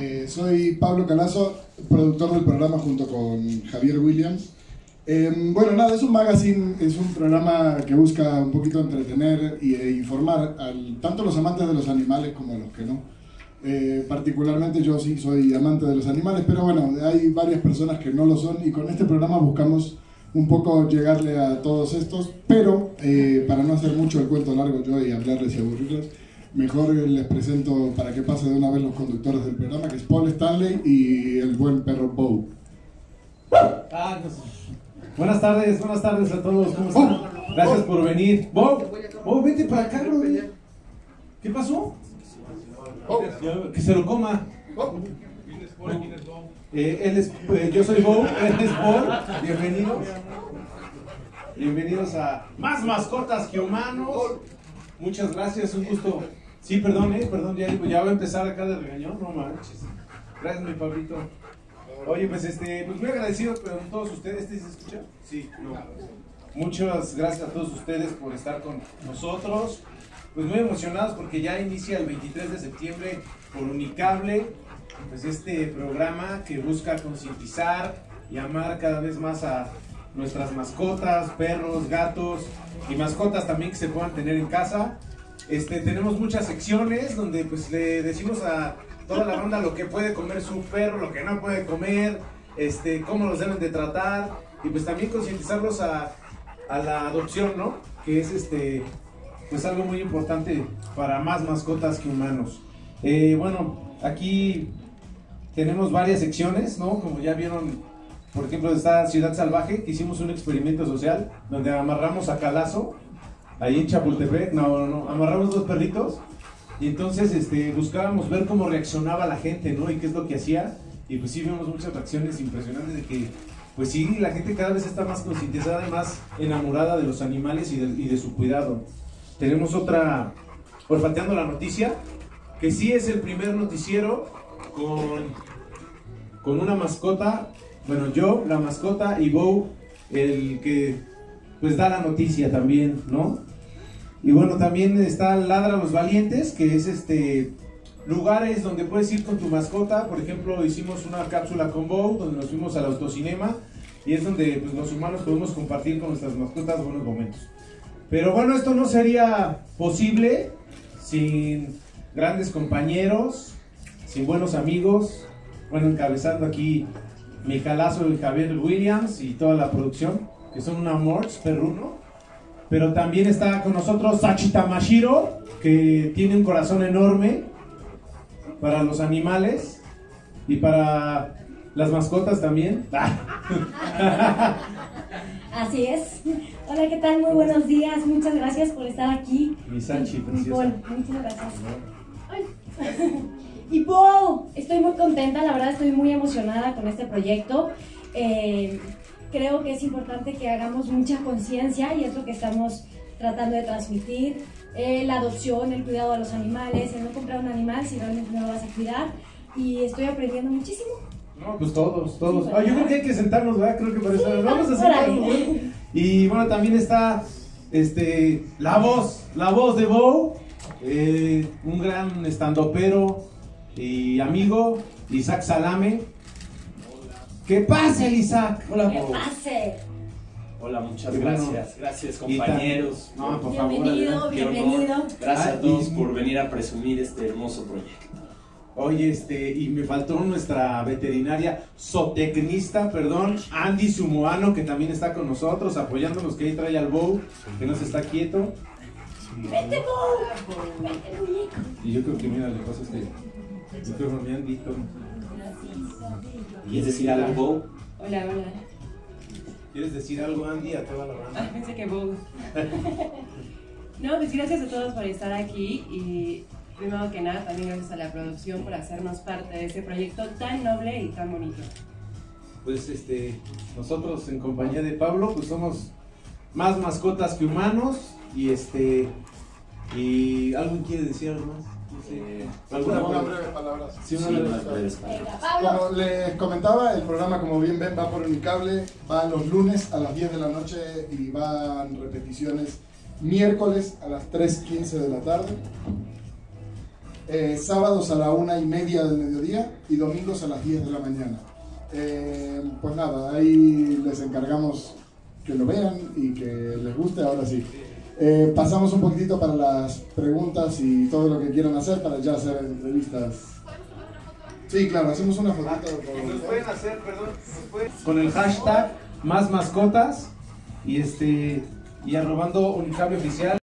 Soy Pablo Calazo, productor del programa junto con Javier Williams. Bueno, nada, es un magazine, es un programa que busca un poquito entretener e informar tanto a los amantes de los animales como a los que no. Particularmente yo sí soy amante de los animales, pero bueno, hay varias personas que no lo son y con este programa buscamos un poco llegarle a todos estos, pero para no hacer mucho el cuento largo yo y hablarles y aburrirlos, mejor les presento para que pase de una vez los conductores del programa, que es Paul Stanley y el buen perro Bo. Buenas tardes a todos, ¿cómo están? Gracias por venir. Bo, vete para acá, bro. ¿Qué pasó? Que se lo coma. Yo soy Bo, él es Paul. Bienvenidos a Más Mascotas que Humanos. Muchas gracias, un gusto. Sí, perdón, ya voy a empezar acá de regañón, no manches. Gracias, mi Pablito. Oye, pues muy agradecido con todos ustedes. ¿Se escucha? Sí, no. Muchas gracias a todos ustedes por estar con nosotros. Pues muy emocionados porque ya inicia el 23 de septiembre por Unicable, pues este programa que busca concientizar y amar cada vez más a nuestras mascotas, perros, gatos y mascotas también que se puedan tener en casa. Tenemos muchas secciones donde pues le decimos a toda la banda lo que puede comer su perro, lo que no puede comer, cómo los deben de tratar y pues también concientizarlos a la adopción, ¿no? Que es pues algo muy importante para más mascotas que humanos. Bueno, aquí tenemos varias secciones, ¿no? Como ya vieron, por ejemplo, está Ciudad Salvaje, que hicimos un experimento social donde amarramos a Calazo, ahí en Chapultepec, amarramos dos perritos y entonces buscábamos ver cómo reaccionaba la gente, ¿no? Y qué es lo que hacía, y pues sí vimos muchas reacciones impresionantes de que, pues sí, la gente cada vez está más concientizada y más enamorada de los animales y de su cuidado. Tenemos otra, Olfateando la Noticia, que sí es el primer noticiero con una mascota. Bueno, yo, la mascota, y Bo, el que pues da la noticia también, ¿no? Y bueno, también está Ladra a los Valientes, que es lugares donde puedes ir con tu mascota. Por ejemplo, hicimos una cápsula con Bo, donde nos fuimos al autocinema, y es donde pues, los humanos podemos compartir con nuestras mascotas buenos momentos. Pero bueno, esto no sería posible sin grandes compañeros, sin buenos amigos. Bueno, encabezando aquí mi Calazo y Javier Williams y toda la producción, que son un amor perruno. Pero también está con nosotros Sachi Tamashiro, que tiene un corazón enorme para los animales y para las mascotas también. Así es. Hola, ¿qué tal? Muy buenos días. Muchas gracias por estar aquí. Mi Sachi, preciosa. Muchas gracias. Ay. Y Paul, estoy muy contenta, la verdad estoy muy emocionada con este proyecto. Creo que es importante que hagamos mucha conciencia y es lo que estamos tratando de transmitir. La adopción, el cuidado a los animales, el no comprar un animal si realmente no lo vas a cuidar. Y estoy aprendiendo muchísimo. No, pues todos. Yo creo que hay que sentarnos, ¿verdad? Creo que para eso vamos a hacer algo bueno. Y bueno, también está la voz de Bo, un gran estandopero y amigo, Isaac Salame. Hola. ¿Qué pase, Isaac? Hola, ¡Que Bo. pase! Hola, muchas Bueno, gracias compañeros. No, por favor. Bienvenido. Gracias a todos por venir a presumir este hermoso proyecto. Oye, y me faltó nuestra veterinaria, zootecnista, Andy Sumoano, que también está con nosotros, apoyándonos, que ahí trae al Bo, que no se está quieto. ¡Vete, Bo! ¡Vete, muñeco! Y yo creo que, mira, le pasa yo creo que me han dicho. ¿Quieres decir algo, Bo? Hola. ¿Quieres decir algo, Andy, a toda la banda? Pensé que Bo. No, pues gracias a todos por estar aquí y primero que nada también gracias a la producción por hacernos parte de este proyecto tan noble y tan bonito. Pues nosotros en compañía de Pablo, pues somos más mascotas que humanos y ¿alguien quiere decir algo más? No sé. Una breve palabra. Sí, unas breves palabras. Venga, Pablo. Como les comentaba, el programa, como bien ven, va por Unicable, va los lunes a las 10 de la noche y van repeticiones miércoles a las 3:15 de la tarde. sábados a la 1:30 del mediodía y domingos a las 10 de la mañana. Pues nada, ahí les encargamos que lo vean y que les guste. Ahora sí, pasamos un poquitito para las preguntas y todo lo que quieran hacer para ya hacer entrevistas. Sí, claro, hacemos una fotito. Nos pueden hacer, perdón, con el hashtag #MásMascotas y arrobando Unicable Oficial.